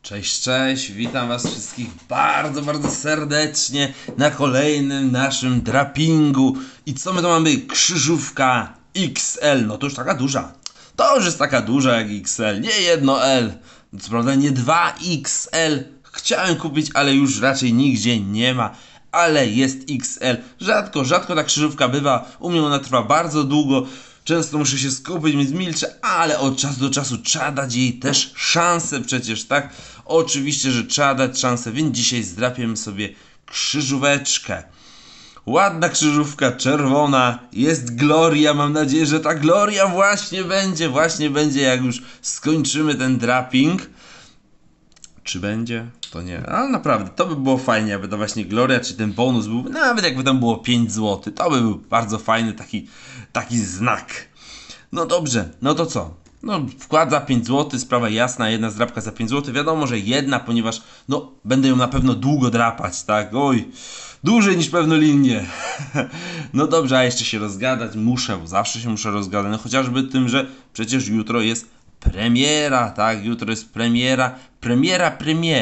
Cześć, cześć, witam was wszystkich bardzo serdecznie na kolejnym naszym drapingu. I co my tu mamy? Krzyżówka XL, no to już taka duża. To już jest taka duża jak XL, nie jedno L. Co prawda nie 2XL. Chciałem kupić, ale już raczej nigdzie nie ma. Ale jest XL. Rzadko ta krzyżówka bywa. U mnie ona trwa bardzo długo. Często muszę się skupić, więc milczę, ale od czasu do czasu trzeba dać jej też szansę przecież, tak? Oczywiście, że trzeba dać szansę, więc dzisiaj zdrapiemy sobie krzyżóweczkę. Ładna krzyżówka, czerwona, jest Gloria, mam nadzieję, że ta Gloria właśnie będzie, jak już skończymy ten draping. Czy będzie? To nie, ale naprawdę, to by było fajnie, jakby to właśnie Gloria, czy ten bonus był, nawet jakby tam było 5 zł, to by był bardzo fajny taki znak. No dobrze, no to co? No wkład za 5 zł, sprawa jasna, jedna zdrapka za 5 zł, wiadomo, że jedna, ponieważ no będę ją na pewno długo drapać, tak? Oj, dłużej niż pewno linię. No dobrze, a jeszcze się rozgadać muszę, bo zawsze się muszę rozgadać, no chociażby tym, że przecież jutro jest premiera, tak? Jutro jest premiera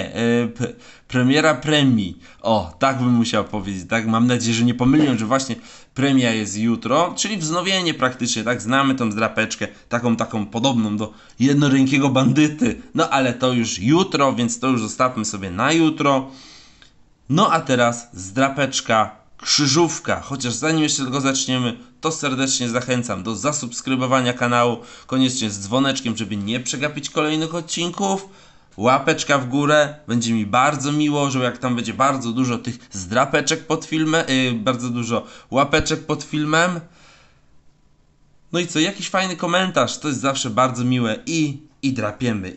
premii. O, tak bym musiał powiedzieć, tak? Mam nadzieję, że nie pomyliłem, że właśnie premia jest jutro, czyli wznowienie praktycznie, tak? Znamy tą zdrapeczkę, taką podobną do jednorękiego bandyty. No ale to już jutro, więc to już zostawmy sobie na jutro. No a teraz zdrapeczka krzyżówka, chociaż zanim jeszcze tego zaczniemy, to serdecznie zachęcam do zasubskrybowania kanału, koniecznie z dzwoneczkiem, żeby nie przegapić kolejnych odcinków. Łapeczka w górę, będzie mi bardzo miło, że jak tam będzie bardzo dużo tych zdrapeczek pod filmem, bardzo dużo łapeczek pod filmem. No i co, jakiś fajny komentarz, to jest zawsze bardzo miłe i drapiemy.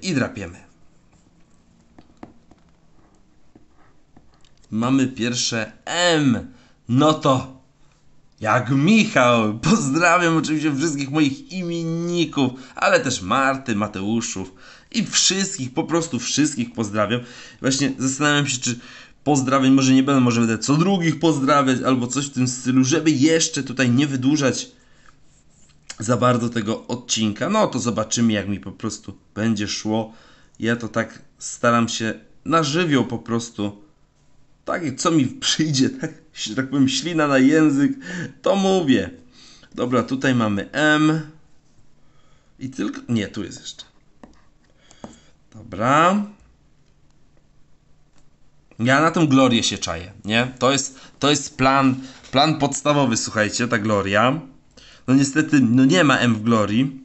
Mamy pierwsze M. No to jak Michał. Pozdrawiam oczywiście wszystkich moich imienników, ale też Marty, Mateuszów i wszystkich, po prostu wszystkich pozdrawiam. Właśnie zastanawiam się, czy pozdrawiam, może będę co drugich pozdrawiać albo coś w tym stylu, żeby jeszcze tutaj nie wydłużać za bardzo tego odcinka. No to zobaczymy, jak mi po prostu będzie szło. Ja to tak staram się na żywioł po prostu. Tak, co mi przyjdzie, tak powiem, ślina na język, to mówię. Dobra, tutaj mamy M. I tylko... Nie, tu jest jeszcze. Dobra. Ja na tą Glorię się czaję, nie? To jest plan podstawowy, słuchajcie, ta Gloria. No niestety, no nie ma M w Glorii.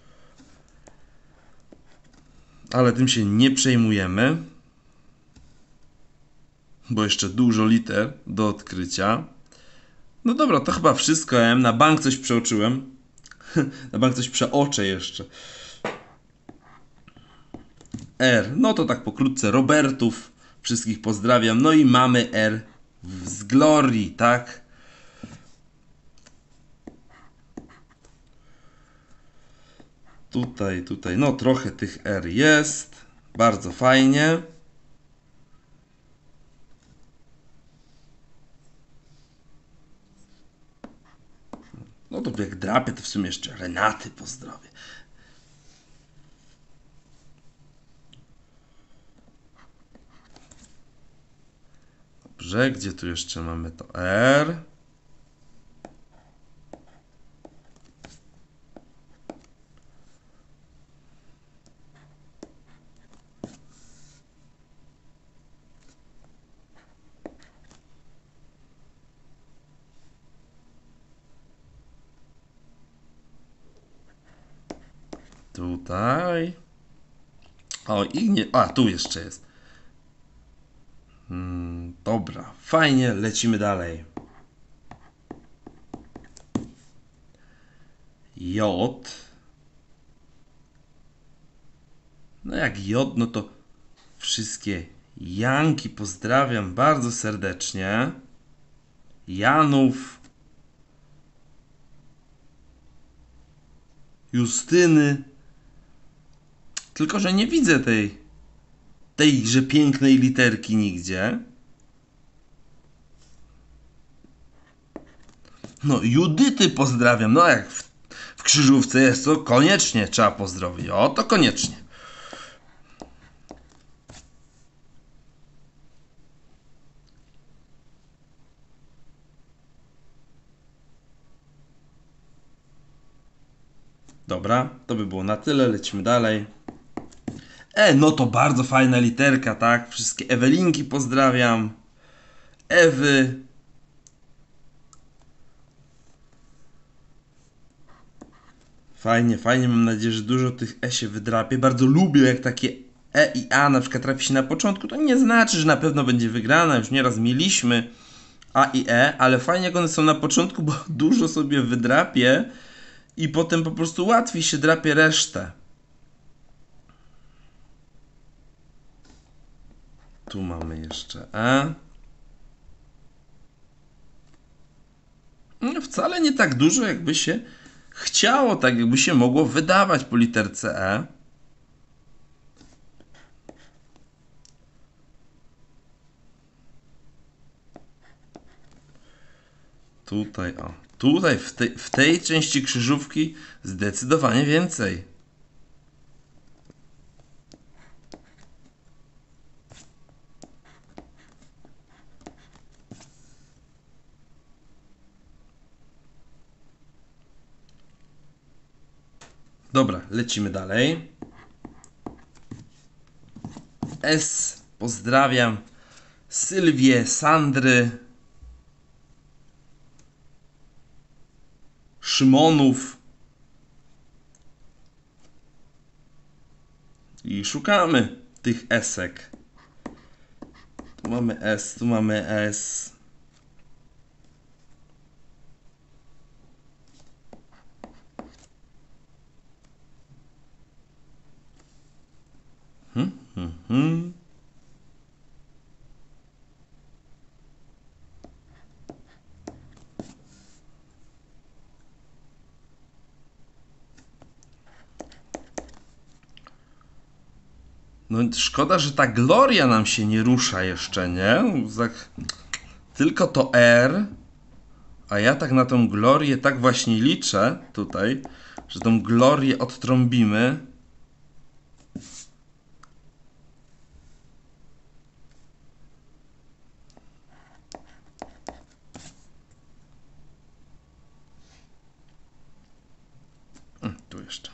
Ale tym się nie przejmujemy. Bo jeszcze dużo liter do odkrycia. No dobra, to chyba wszystko M. Na bank coś przeoczyłem. Na bank coś przeoczę jeszcze. R. No to tak pokrótce. Robertów. Wszystkich pozdrawiam. No i mamy R z Glorii, tak? Tutaj. No trochę tych R jest. Bardzo fajnie. No to jak drapię, to w sumie jeszcze Renaty pozdrowię. Dobrze, gdzie tu jeszcze mamy to R? Tutaj. O, i nie. A, tu jeszcze jest. Dobra, fajnie, lecimy dalej. J. No jak J, no to wszystkie Janki pozdrawiam bardzo serdecznie. Janów. Justyny. Tylko że nie widzę tejże pięknej literki nigdzie. No, Judyty pozdrawiam. No, jak w krzyżówce jest, to koniecznie trzeba pozdrowić. O, to koniecznie. Dobra, to by było na tyle, lecimy dalej. No to bardzo fajna literka, tak? Wszystkie Ewelinki pozdrawiam. Ewy. Fajnie, fajnie, mam nadzieję, że dużo tych E się wydrapie. Bardzo lubię, jak takie E i A na przykład trafi się na początku. To nie znaczy, że na pewno będzie wygrana. Już nieraz mieliśmy A i E, ale fajnie, jak one są na początku, bo dużo sobie wydrapie i potem po prostu łatwiej się drapie resztę. Tu mamy jeszcze E. No, wcale nie tak dużo, jakby się chciało, tak jakby się mogło wydawać po literce E. Tutaj, o. Tutaj, w tej części krzyżówki zdecydowanie więcej. Dobra, lecimy dalej. S. Pozdrawiam Sylwię, Sandry, Szymonów. I szukamy tych esek. Tu mamy S, tu mamy S. Hmm. No szkoda, że ta Gloria nam się nie rusza jeszcze, nie? Tak, tylko to R. A ja tak na tą Glorię tak właśnie liczę tutaj, że tą Glorię odtrąbimy. Tu jeszcze.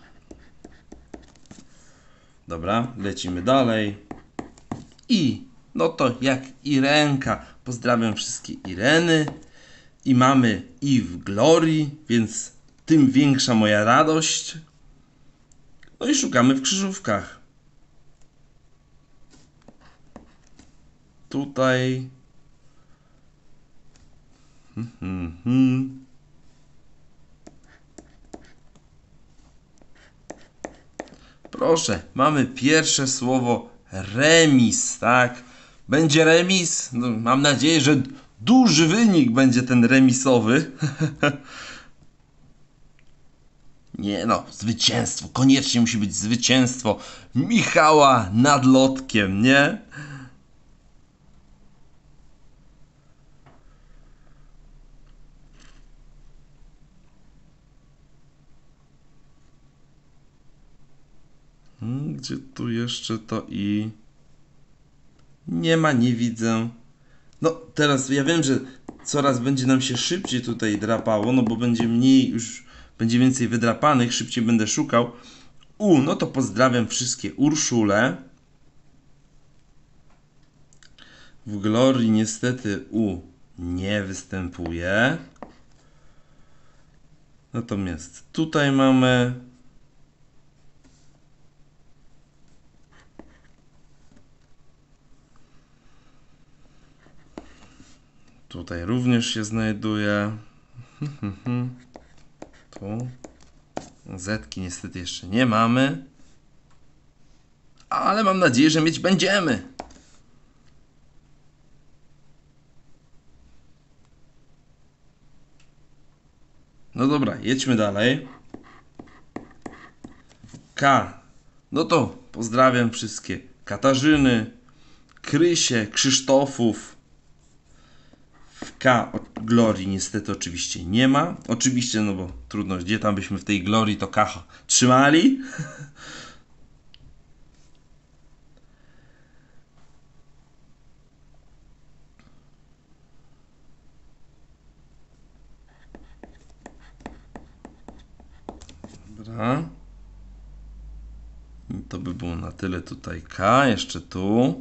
Dobra, lecimy dalej. I, no to jak Irenka. Pozdrawiam wszystkie Ireny. I mamy I w Glorii, więc tym większa moja radość. No i szukamy w krzyżówkach. Tutaj. Proszę, mamy pierwsze słowo remis, tak? Będzie remis. No, mam nadzieję, że duży wynik będzie ten remisowy. Nie no, zwycięstwo. Koniecznie musi być zwycięstwo Michała nad Lotkiem, nie? Gdzie tu jeszcze to I? Nie ma, nie widzę. No teraz ja wiem, że coraz będzie nam się szybciej tutaj drapało, no bo będzie mniej już, będzie więcej wydrapanych, szybciej będę szukał. No to pozdrawiam wszystkie Urszule. W Glorii niestety U nie występuje. Natomiast tutaj mamy tutaj również się znajduje. Tu Zetki niestety jeszcze nie mamy. Ale mam nadzieję, że mieć będziemy. No dobra, jedźmy dalej. K. No to pozdrawiam wszystkie Katarzyny, Krysie, Krzysztofów. W K Glorii niestety oczywiście nie ma. Oczywiście, no bo trudno, gdzie tam byśmy w tej Glorii to K trzymali. Dobra. Dobra. To by było na tyle tutaj K. Jeszcze tu.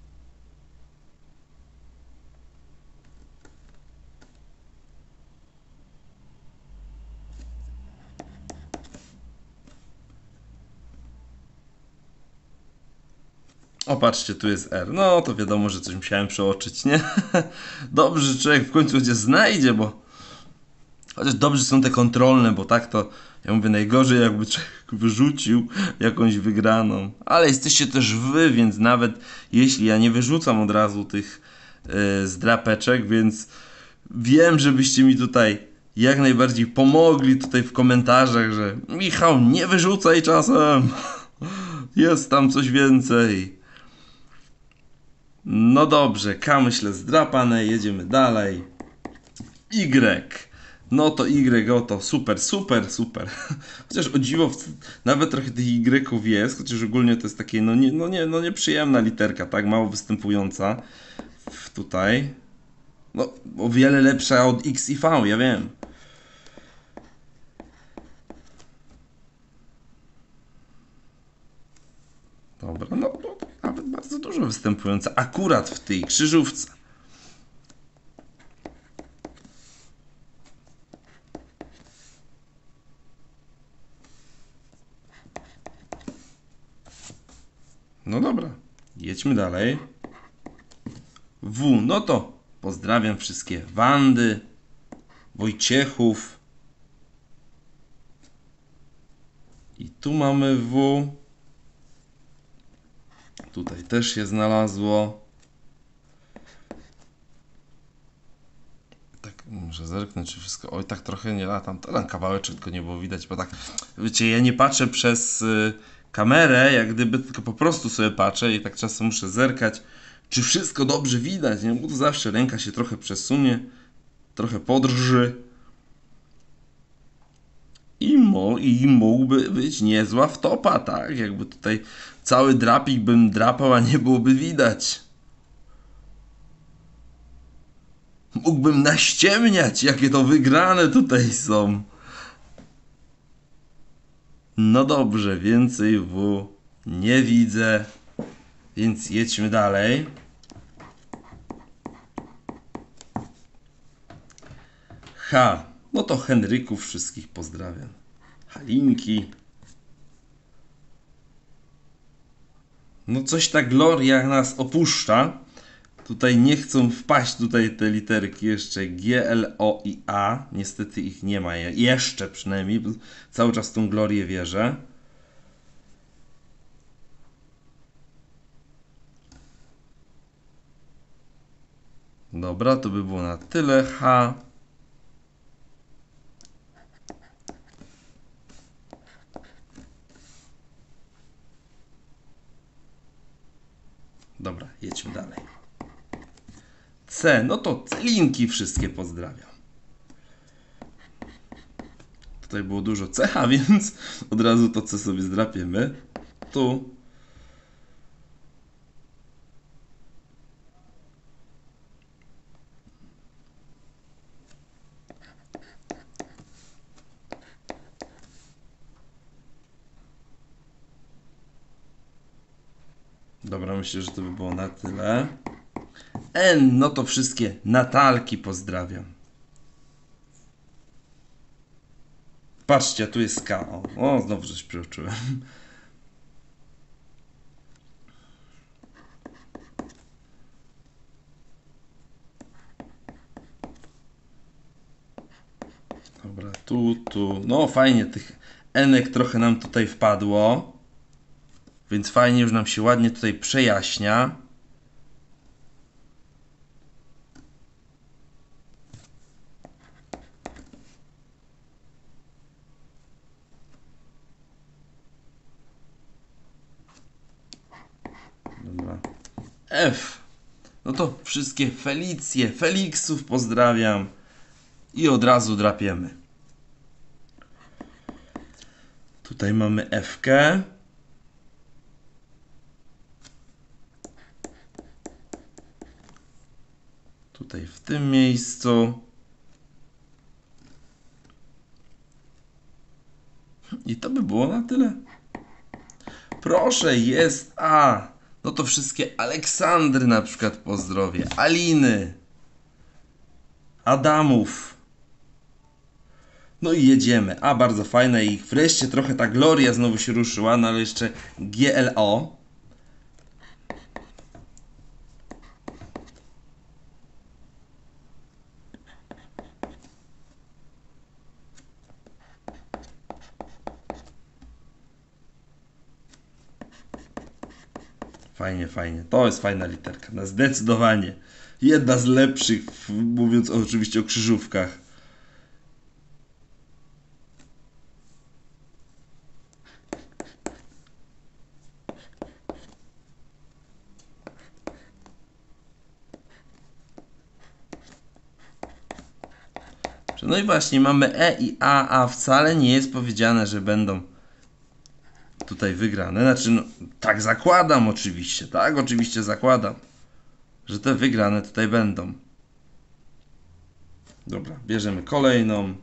O, patrzcie, tu jest R. No, to wiadomo, że coś musiałem przeoczyć, nie? Dobrze, że człowiek w końcu gdzie znajdzie, bo... Chociaż dobrze są te kontrolne, bo tak to, ja mówię, najgorzej jakby człowiek wyrzucił jakąś wygraną. Ale jesteście też wy, więc nawet jeśli ja nie wyrzucam od razu tych zdrapeczek, więc wiem, żebyście mi tutaj jak najbardziej pomogli tutaj w komentarzach, że Michał, nie wyrzucaj czasem. Jest tam coś więcej. No dobrze, K myślę zdrapane, jedziemy dalej. Y. No to Y, oto super, super, super. Chociaż o dziwo, nawet trochę tych Y jest, chociaż ogólnie to jest takie, no nieprzyjemna literka, tak, mało występująca tutaj. No, o wiele lepsza od X i V, ja wiem. Dobra, no nawet bardzo dużo występująca, akurat w tej krzyżówce. No dobra, jedźmy dalej. W, no to pozdrawiam wszystkie Wandy, Wojciechów. I tu mamy W. Tutaj też się znalazło. Tak, muszę zerknąć, czy wszystko... Oj, tak trochę nie latam. Ten kawałeczek tylko nie było widać, bo tak... Wiecie, ja nie patrzę przez kamerę, jak gdyby, tylko po prostu sobie patrzę i tak czasem muszę zerkać, czy wszystko dobrze widać, nie? Bo to zawsze ręka się trochę przesunie, trochę podrży. I mógłby być niezła wtopa, tak? Jakby tutaj cały drapik bym drapał, a nie byłoby widać. Mógłbym naściemniać, jakie to wygrane tutaj są. No dobrze, więcej W nie widzę, więc jedźmy dalej. H. No to Henryków wszystkich pozdrawiam. Halinki. No coś ta gloria nas opuszcza. Tutaj nie chcą wpaść tutaj te literki jeszcze G, L, O i A. Niestety ich nie ma jeszcze przynajmniej. Bo cały czas w tą glorię wierzę. Dobra, to by było na tyle. H. Dobra, jedźmy dalej. C, no to celinki wszystkie pozdrawiam. Tutaj było dużo cecha, więc od razu to C sobie zdrapiemy. Tu. Dobra, myślę, że to by było na tyle. N, no to wszystkie Natalki pozdrawiam. Patrzcie, tu jest K. O, znowu coś przeoczyłem. Dobra, tu. No fajnie, tych Enek trochę nam tutaj wpadło. Więc fajnie, już nam się ładnie tutaj przejaśnia. Dobra. F. No to wszystkie Felicje, Feliksów pozdrawiam. I od razu drapiemy. Tutaj mamy F-kę. Tutaj w tym miejscu. I to by było było na tyle. Proszę, jest A. No to wszystkie Aleksandry na przykład pozdrowię. Aliny. Adamów. No i jedziemy. A, bardzo fajne i wreszcie trochę ta Gloria znowu się ruszyła, no ale jeszcze GLO. Fajnie, fajnie. To jest fajna literka. No zdecydowanie. Jedna z lepszych, mówiąc oczywiście o krzyżówkach. No i właśnie mamy E i A wcale nie jest powiedziane, że będą tutaj wygrane. Znaczy, no, tak zakładam oczywiście, tak oczywiście zakładam, że te wygrane tutaj będą. Dobra, bierzemy kolejną.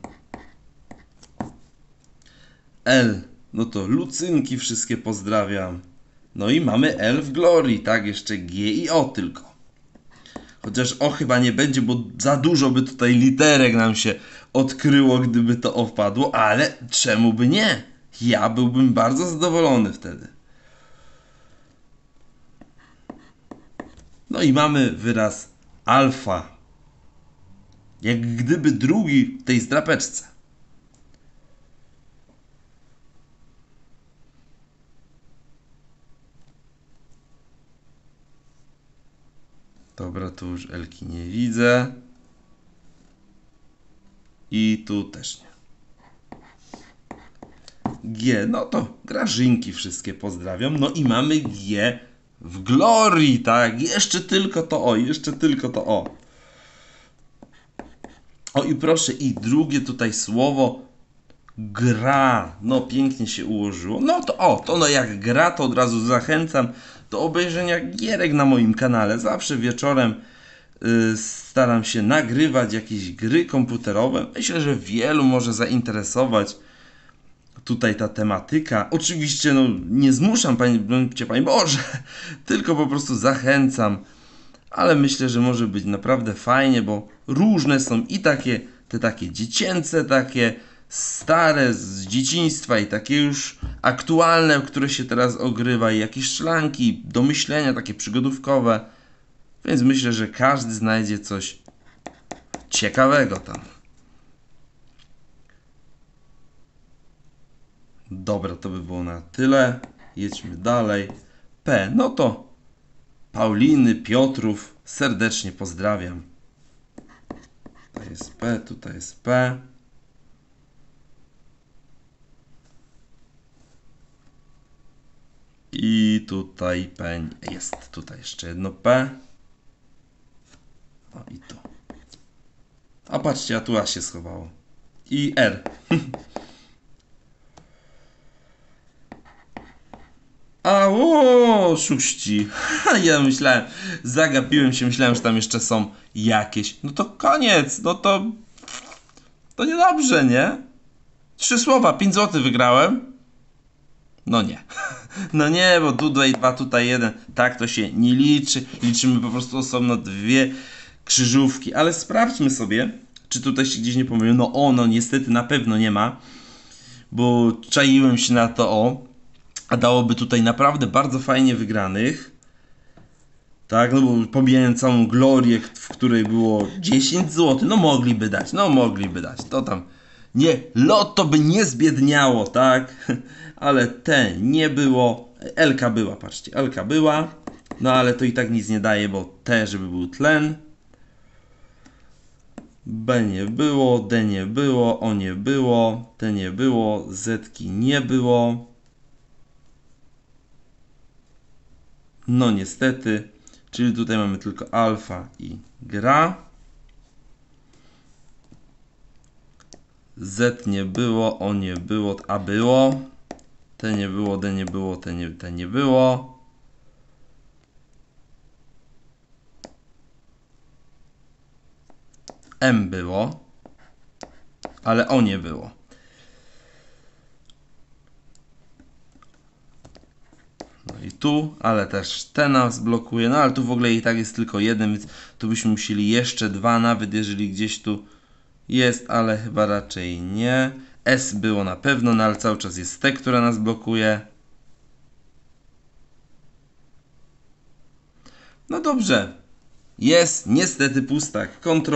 L, no to Lucynki wszystkie pozdrawiam. No i mamy L w Glorii, tak, jeszcze G i O tylko. Chociaż O chyba nie będzie, bo za dużo by tutaj literek nam się odkryło, gdyby to O wpadło, ale czemu by nie? Ja byłbym bardzo zadowolony wtedy. No i mamy wyraz alfa. Jak gdyby drugi w tej zdrapeczce. Dobra, tu już Elki nie widzę. I tu też nie. G, no to Grażynki wszystkie pozdrawiam. No i mamy G w Glorii, tak? Jeszcze tylko to O, jeszcze tylko to O. O i proszę, i drugie tutaj słowo gra. No pięknie się ułożyło. No to o, to no jak gra, to od razu zachęcam do obejrzenia gierek na moim kanale. Zawsze wieczorem staram się nagrywać jakieś gry komputerowe. Myślę, że wielu może zainteresować tutaj ta tematyka. Oczywiście no, nie zmuszam Panie Boże, tylko po prostu zachęcam. Ale myślę, że może być naprawdę fajnie, bo różne są i te takie dziecięce, takie stare z dzieciństwa i takie już aktualne, które się teraz ogrywa i jakieś szlanki do myślenia, takie przygodówkowe. Więc myślę, że każdy znajdzie coś ciekawego tam. Dobra, to by było na tyle. Jedźmy dalej. P, no to Pauliny, Piotrów, serdecznie pozdrawiam. Tutaj jest P, tutaj jest P. I tutaj P, jest tutaj jeszcze jedno P. O i tu. A patrzcie, a tu A się schowało. I R. A o, szuści. Ja myślałem, zagapiłem się, myślałem, że tam jeszcze są jakieś. No to koniec, no to niedobrze, nie? 3 słowa, 5 zł wygrałem. No nie. No nie, bo tutaj 2, tutaj 1. Tak to się nie liczy. Liczymy po prostu osobno 2 krzyżówki. Ale sprawdźmy sobie, czy tutaj się gdzieś nie pomyliło. No niestety na pewno nie ma. Bo czaiłem się na to a dałoby tutaj naprawdę bardzo fajnie wygranych. Tak, no bo pomijając całą glorię, w której było 10 zł, no mogliby dać, to tam nie, lotto by nie zbiedniało, tak, ale te nie było, Elka była, patrzcie, Elka była, no ale to i tak nic nie daje, bo te, żeby był tlen, B nie było, D nie było, O nie było, T nie było, Zetki nie było. No niestety, czyli tutaj mamy tylko alfa i gra. Z nie było, O nie było, A było. T nie było, D nie było, T nie było. M było, ale O nie było. tu, ale też te nas blokuje. No ale tu w ogóle i tak jest tylko jeden, więc tu byśmy musieli jeszcze dwa, nawet jeżeli gdzieś tu jest, ale chyba raczej nie. S było na pewno, no ale cały czas jest T, która nas blokuje. No dobrze. Jest niestety pustak.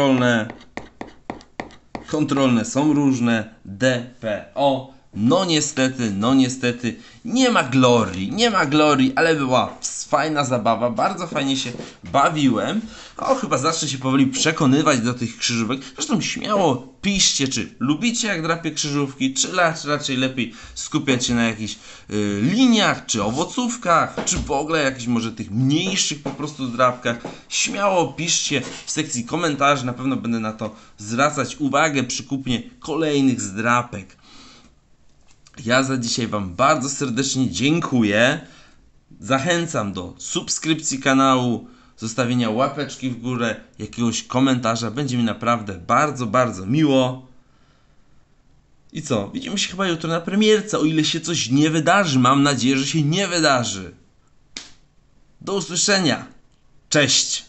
Kontrolne są różne. D, P, O. No niestety, nie ma glorii, ale była fajna zabawa, bardzo fajnie się bawiłem. Chyba zacznę się powoli przekonywać do tych krzyżówek. Zresztą śmiało piszcie, czy lubicie jak drapię krzyżówki, czy raczej lepiej skupiać się na jakichś liniach, czy owocówkach, czy w ogóle jakichś może tych mniejszych po prostu drapkach. Śmiało piszcie w sekcji komentarzy, na pewno będę na to zwracać uwagę przy kupnie kolejnych zdrapek. Ja za dzisiaj Wam bardzo serdecznie dziękuję. Zachęcam do subskrypcji kanału, zostawienia łapeczki w górę, jakiegoś komentarza. Będzie mi naprawdę bardzo miło. I co? Widzimy się chyba jutro na premierce, o ile się coś nie wydarzy. Mam nadzieję, że się nie wydarzy. Do usłyszenia. Cześć.